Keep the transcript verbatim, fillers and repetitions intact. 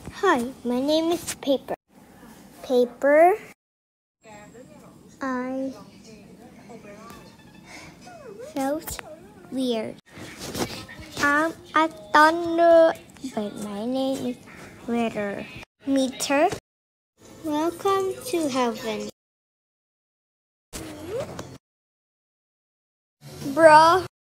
Hi, my name is Paper. Paper. I felt weird. I'm a thunder, but my name is Weather. Meter. Welcome to heaven. Bro.